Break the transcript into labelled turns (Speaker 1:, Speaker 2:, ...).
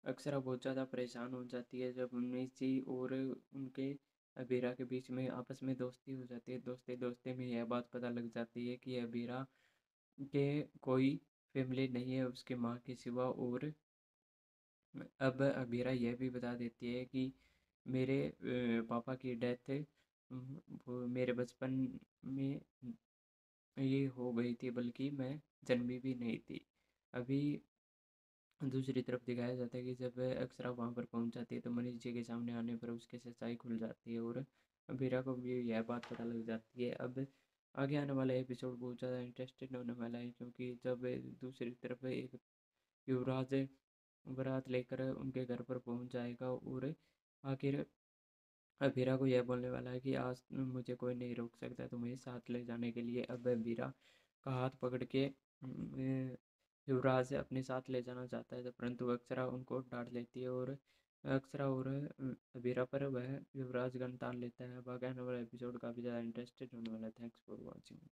Speaker 1: अक्षरा बहुत ज़्यादा परेशान हो जाती है जब उन्नीसी और उनके अबीरा के बीच में आपस में दोस्ती हो जाती है। दोस्ते दोस्ते में यह बात पता लग जाती है कि अबीरा के कोई फैमिली नहीं है उसके माँ के सिवा। और अब अबीरा यह भी बता देती है कि मेरे पापा की डेथ वो मेरे बचपन में ये हो गई थी, बल्कि मैं जन्मी भी नहीं थी। अभी दूसरी तरफ दिखाया जाता है कि जब अक्षरा वहाँ पर पहुँच जाती है तो मनीष जी के सामने आने पर उसकी सच्चाई खुल जाती है और बीरा को भी यह बात पता लग जाती है। अब आगे आने वाला एपिसोड बहुत ज़्यादा इंटरेस्टेड होने वाला है, क्योंकि जब दूसरी तरफ एक युवराज बारात लेकर उनके घर पर पहुँच जाएगा और आखिर बीरा को यह बोलने वाला है कि आज मुझे कोई नहीं रोक सकता तुम्हें साथ ले जाने के लिए। अब बीरा का हाथ पकड़ के युवराज अपने साथ ले जाना चाहता है, परंतु अक्षरा उनको डांट लेती है और अक्षरा और बीरा पर वह युवराज गन तान लेता है। अब आगे आने वाला एपिसोड काफ़ी ज़्यादा इंटरेस्टेड होने वाला है। Thanks for watching.